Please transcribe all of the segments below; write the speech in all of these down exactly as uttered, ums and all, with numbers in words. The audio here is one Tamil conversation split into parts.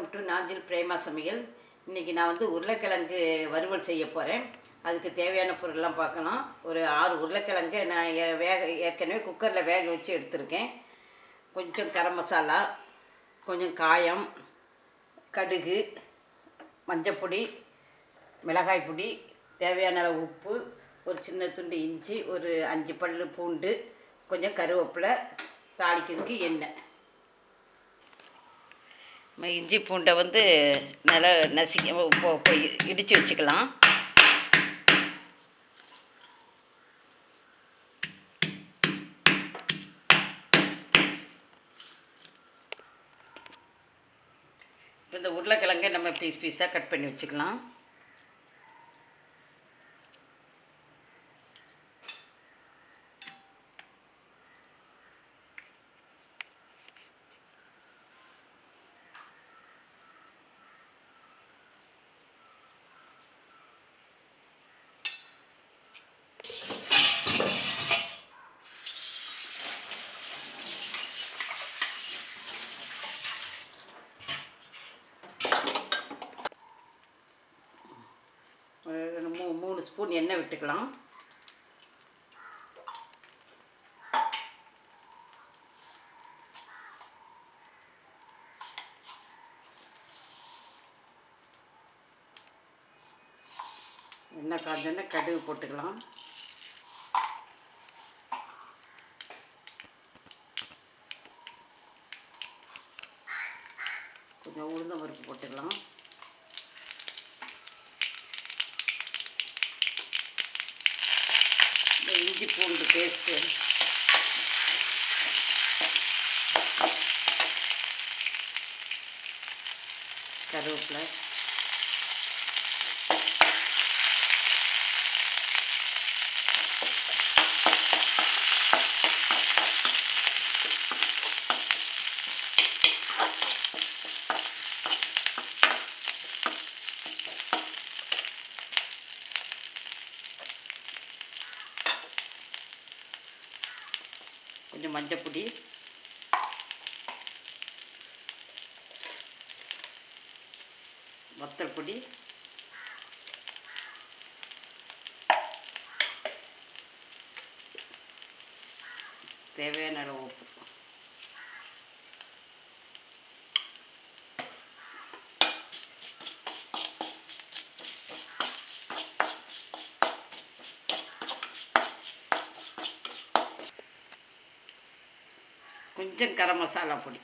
வெல்கம் டு நாஞ்சில் பிரேமா சமையல். இன்றைக்கி நான் வந்து உருளைக்கிழங்கு வறுவல் செய்ய போகிறேன். அதுக்கு தேவையான பொருள்லாம் பார்க்கலாம். ஒரு ஆறு உருளைக்கிழங்கு நான் வேக ஏற்கனவே குக்கரில் வேக வச்சு எடுத்திருக்கேன். கொஞ்சம் கரம் மசாலா, கொஞ்சம் காயம், கடுகு, மஞ்சப்பொடி, மிளகாய் பொடி, தேவையான அளவு உப்பு, ஒரு சின்ன துண்டு இஞ்சி, ஒரு அஞ்சு பல்லு பூண்டு, கொஞ்சம் கருவேப்பிலை, தாளிக்கிறதுக்கு எண்ணெய். இஞ்சி பூண்டை வந்து நல்லா நசுக்கி இடித்து வச்சுக்கலாம். இப்போ இந்த உருளைக்கிழங்கை நம்ம பீஸ் பீஸாக கட் பண்ணி வச்சுக்கலாம். மூ மூணு ஸ்பூன் எண்ணெய் விட்டுக்கலாம். எண்ணெய் காஞ்சோன்னா கடுகு போட்டுக்கலாம். கொஞ்சம் உளுந்தம் பருப்பு போட்டுக்கலாம். இஞ்சி பூண்டு பேஸ்ட்டு, கருவேப்பிலை, கொஞ்சம் மஞ்சப்பொடி, வத்தல் பொடி, தேவையான அளவு உப்பு. கொஞ்சம் கரம் மசாலா பொடி.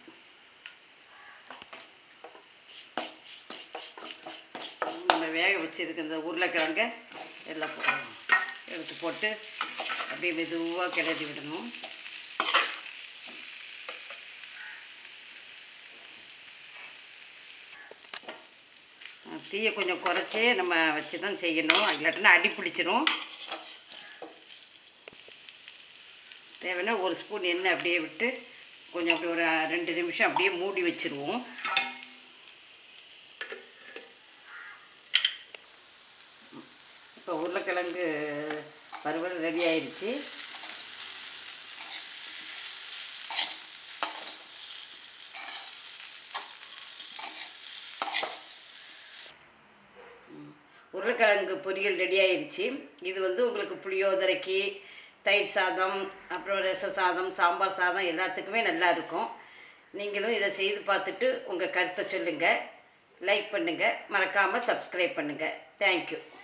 நம்ம வேக வச்சுருக்க இந்த உருளைக்கிழங்கை எல்லாம் போ எடுத்து போட்டு அப்படியே மெதுவாக கிளறி விடணும். தீயை கொஞ்சம் குறைச்சி நம்ம வச்சு தான் செய்யணும், இல்லாட்டினா அடி பிடிச்சிரும். தேவைன்னா ஒரு ஸ்பூன் எண்ணெய் அப்படியே விட்டு கொஞ்சம் அப்படி ஒரு ரெண்டு நிமிஷம் அப்படியே மூடி வச்சுருவோம். இப்போ உருளைக்கிழங்கு வறுவல் ரெடி ஆயிடுச்சு. உருளைக்கிழங்கு பொரியல் ரெடி ஆயிடுச்சு. இது வந்து உங்களுக்கு புளியோதரைக்கு, தயிர் சாதம், அப்புறம் ரச சாதம், சாம்பார் சாதம் எல்லாத்துக்குமே நல்லா இருக்கும். நீங்களும் இதை செய்து பார்த்துட்டு உங்கள் கருத்தை சொல்லுங்கள். லைக் பண்ணுங்கள், மறக்காமல் சப்ஸ்கிரைப் பண்ணுங்கள். தேங்க்யூ.